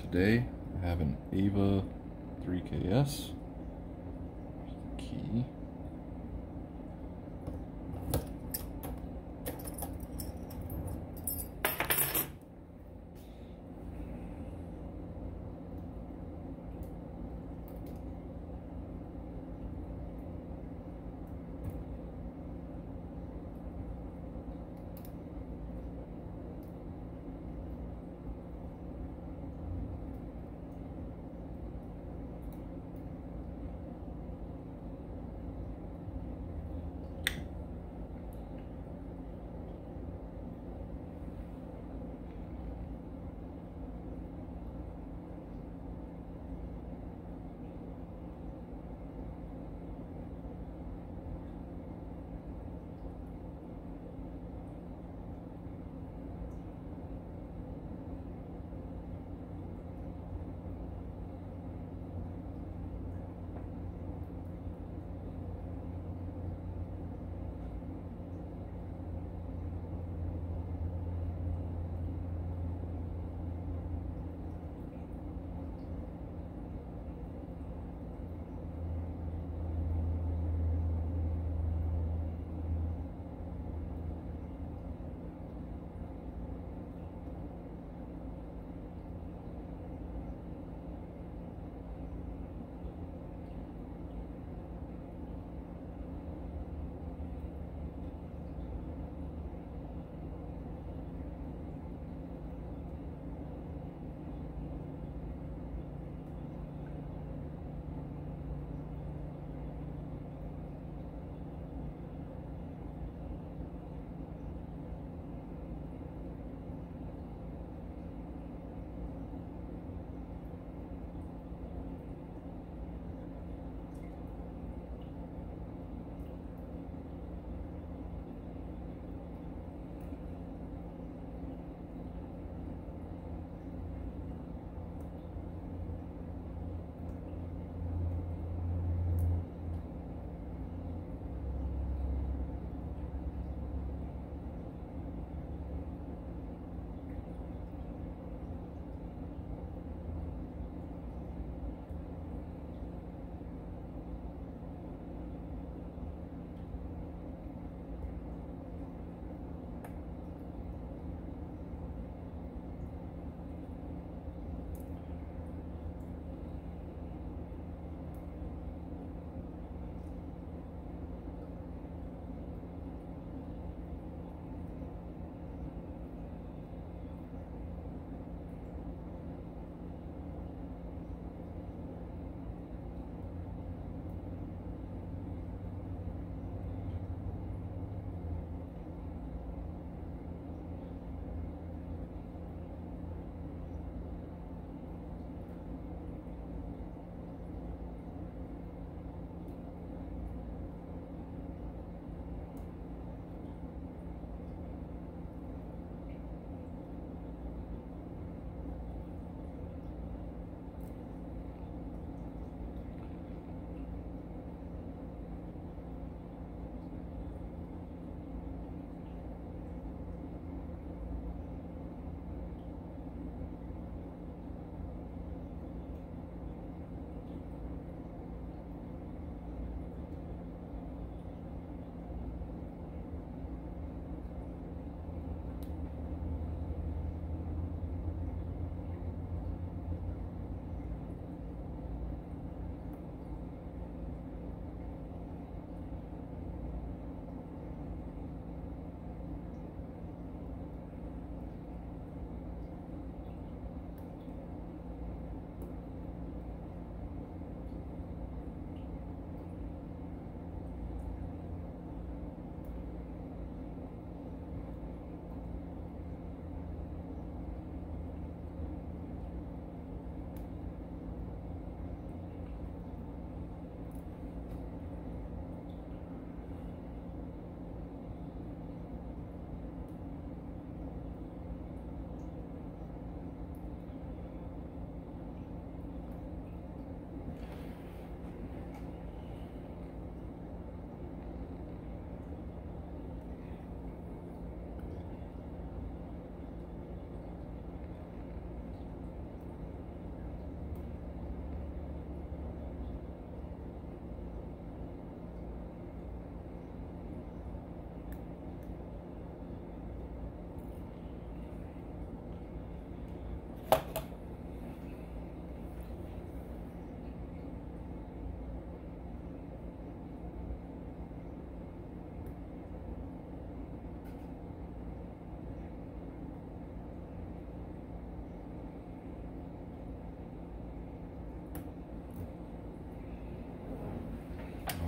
today I have an Evva 3KS. There's the key.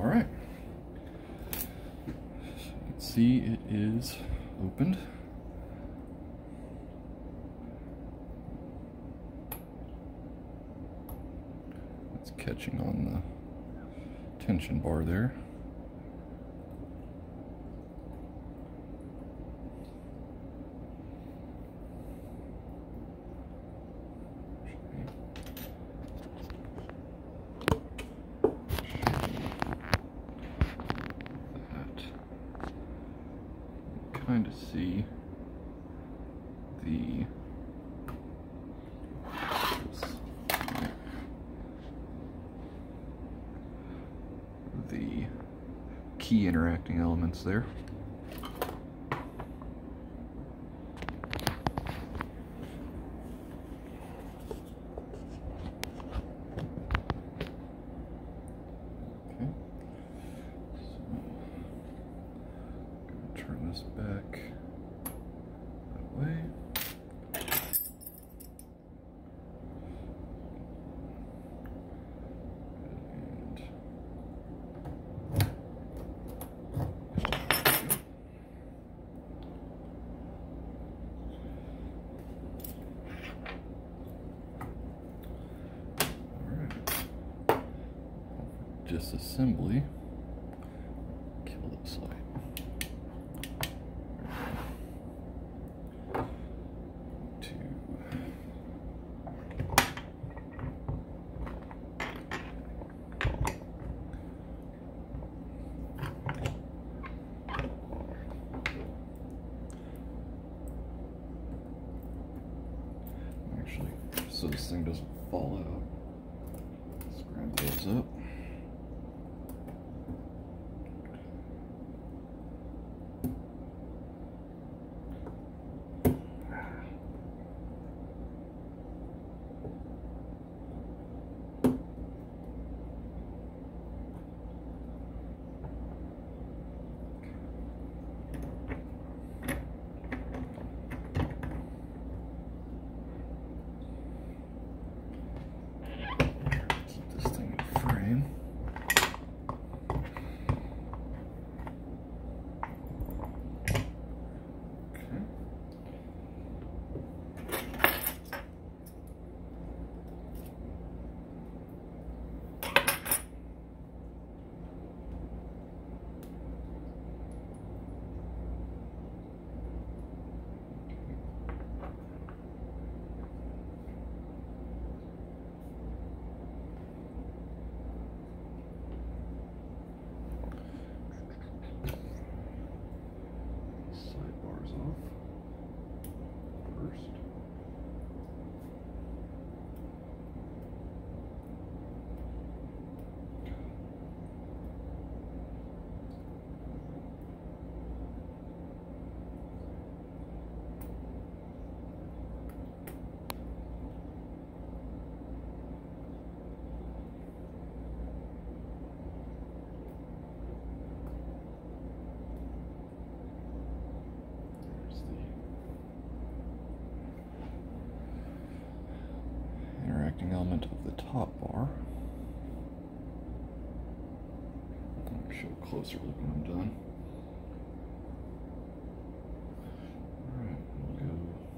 All right. Let's see, it is opened. It's catching on the tension bar there. Kind of see the key interacting elements there. Turn this back that way. Disassembly. Kill this light. Actually, so this thing doesn't fall out, let's grab those up. Element of the top bar. I'll show a closer look when I'm done. Alright, we'll go.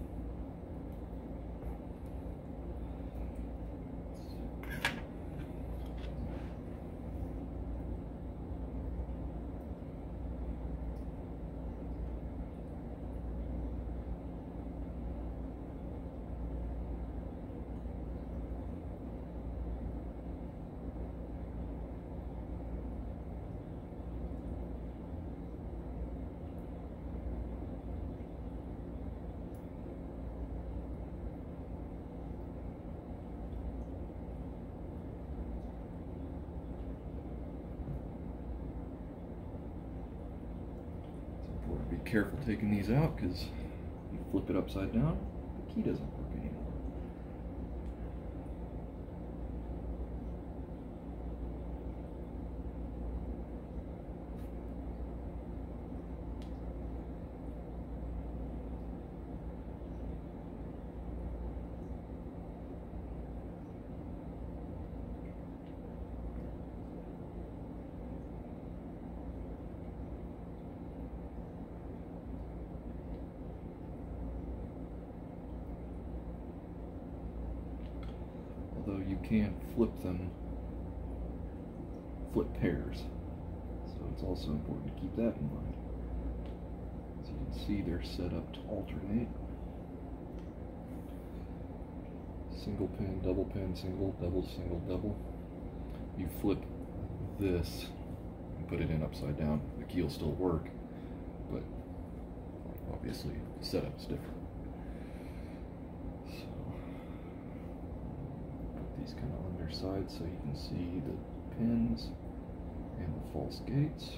Be careful taking these out because you flip it upside down, the key doesn't work anymore. although you can flip pairs. So it's also important to keep that in mind. As you can see, they're set up to alternate. Single pin, single, double. You flip this and put it in upside down. The key will still work, but obviously the setup is different. So put these kind of on their sides so you can see the pins and the false gates.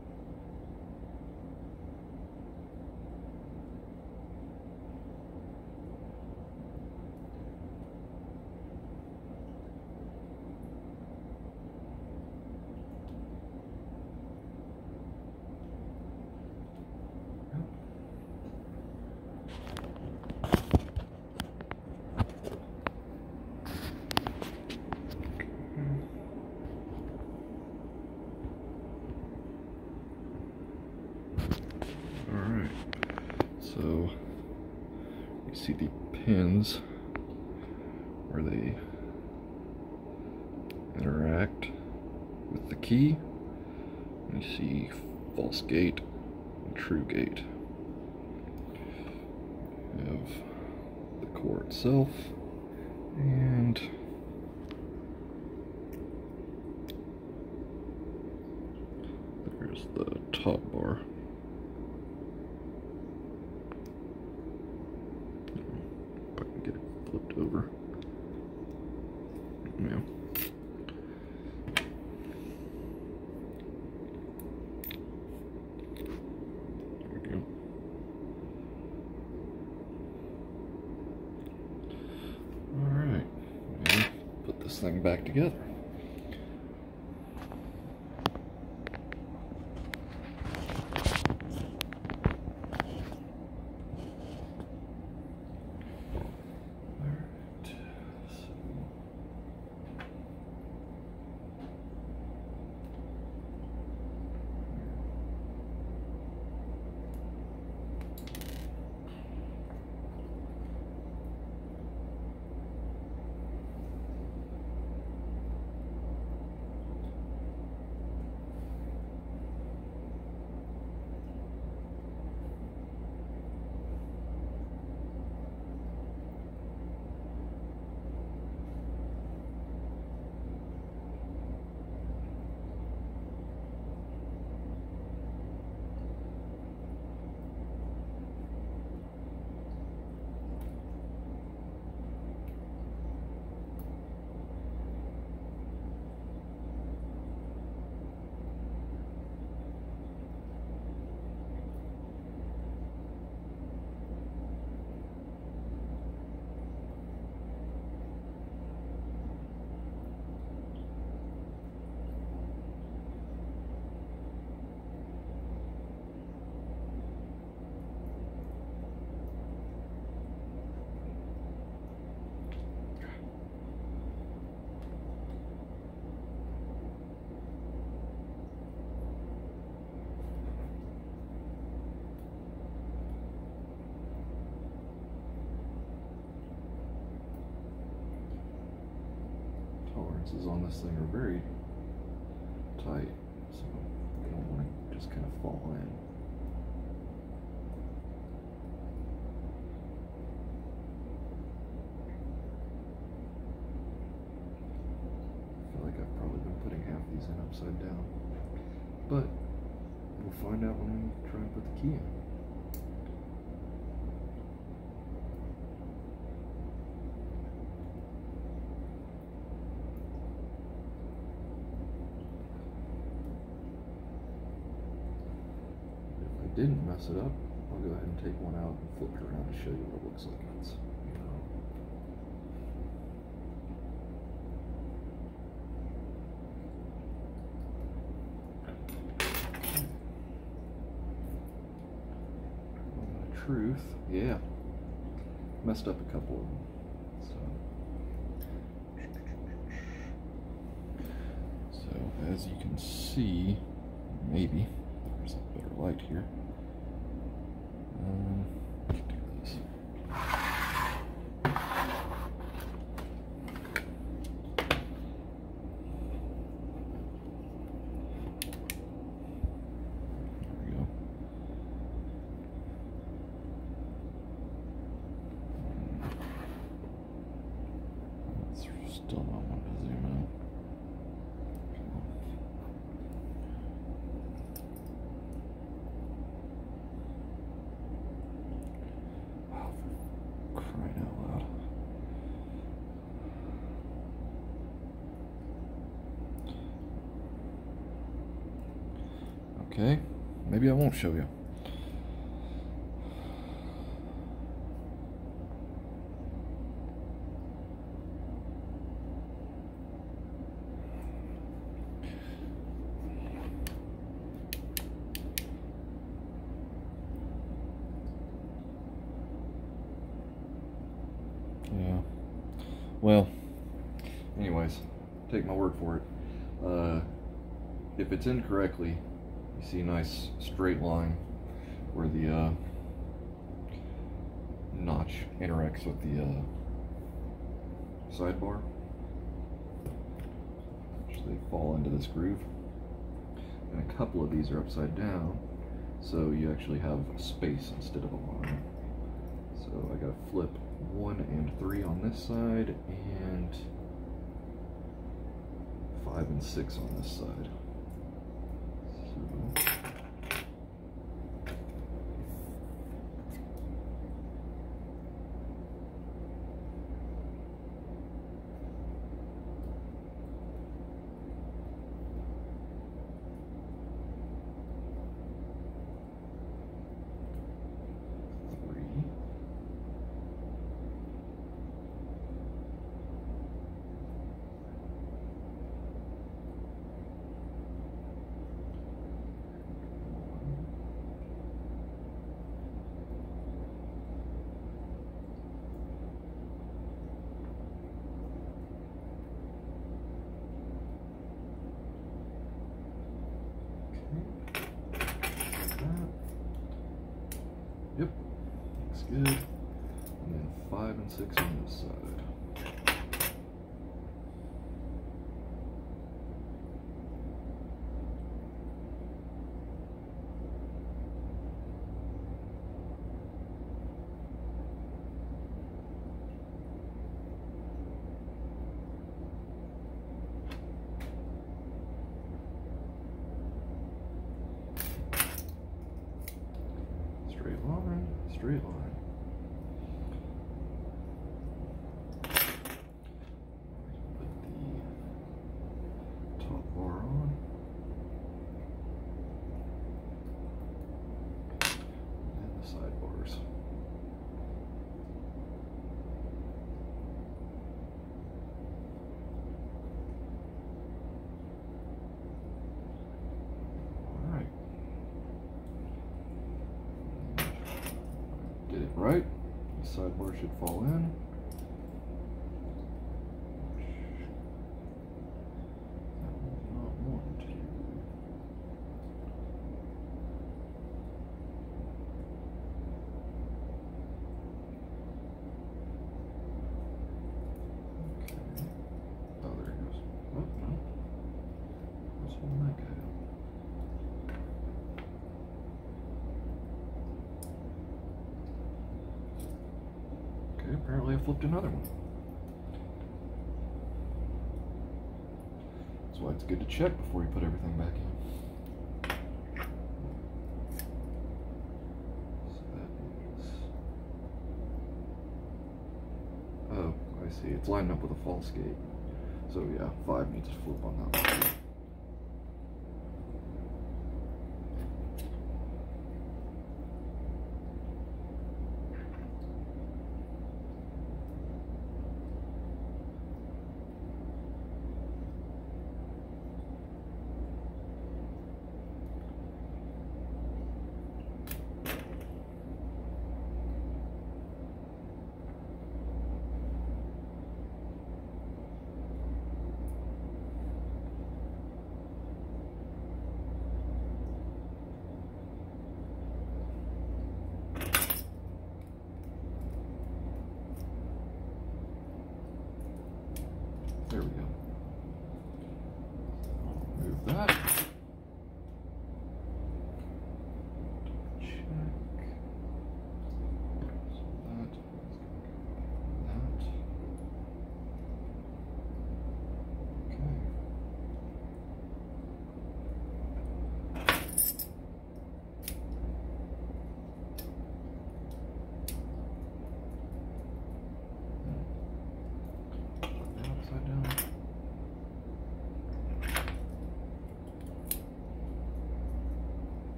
Alright, so you see the pins where they interact with the key. You see false gate and true gate. You have the core itself, and there's the top bar. If I can get it flipped over. Yeah. There we go. Alright. Now put this thing back together. Tolerances on this thing are very tight, so you don't want to just kind of fall in. I feel like I've probably been putting half these in upside down, but we'll find out when we try and put the key in. Didn't mess it up, I'll go ahead and take one out and flip it around to show you what it looks like. It's, truth, yeah, messed up a couple of them. So as you can see, maybe there's a better light here. Let's do this. Still not wanting to zoom in. Wow, for crying out loud. Okay, maybe I won't show you. Yeah. Well, anyways, take my word for it. If it's incorrectly, you see a nice straight line where the notch interacts with the sidebar. They fall into this groove. And a couple of these are upside down, so you actually have space instead of a line. So I gotta flip 1 and 3 on this side, and 5 and 6 on this side. So yep, looks good. And then 5 and 6 on this side. Straight line, straight line. Put the top bar on. And the sidebars. Alright. Did it right. The sidebar should fall in. That was not want to. Okay. Oh, there it goes. Oh, no. Let's hold that guy up. Okay, apparently I flipped another one. That's why it's good to check before you put everything back in. So that is... Oh, I see. It's lined up with a false gate. So yeah, 5 needs to flip on that one. There we go. I'll move that. Check. So that is going to go like that.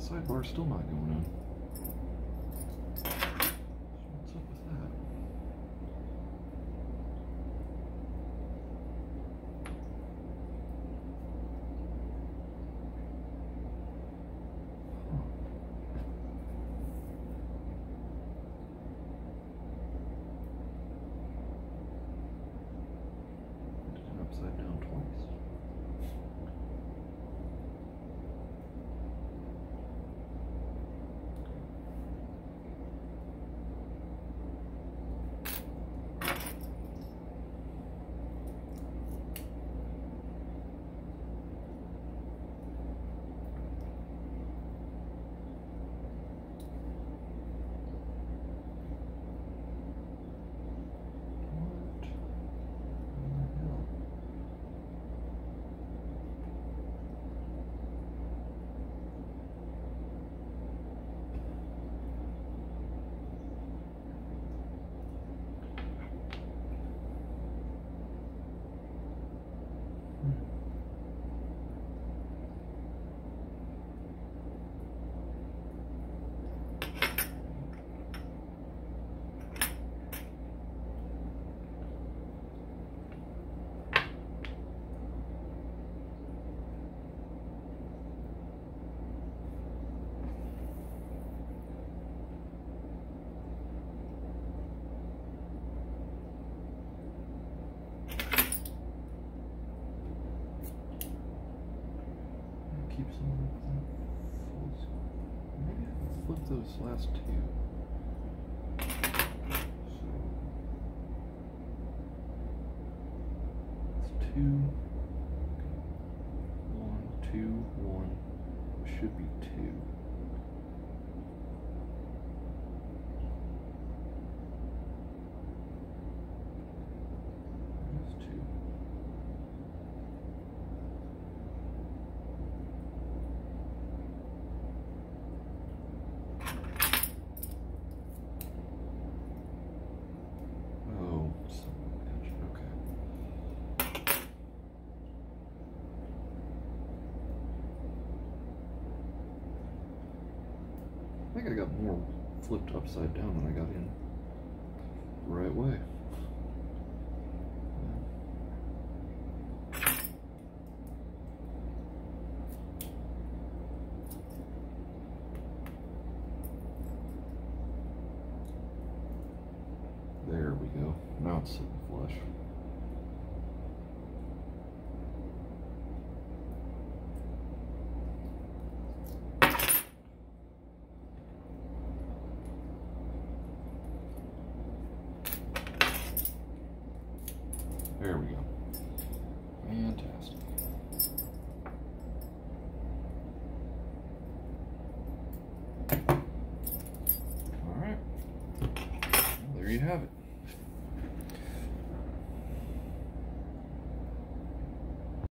Sidebar's still not going in. What's up with that? Did it upside down twice. Keep some of that full. Maybe I can flip those last two. So it's 2, 1, 2, 1. Should be 2. There's 2. I think I got more flipped upside down than I got in the right way. There we go. Now it's sitting flush.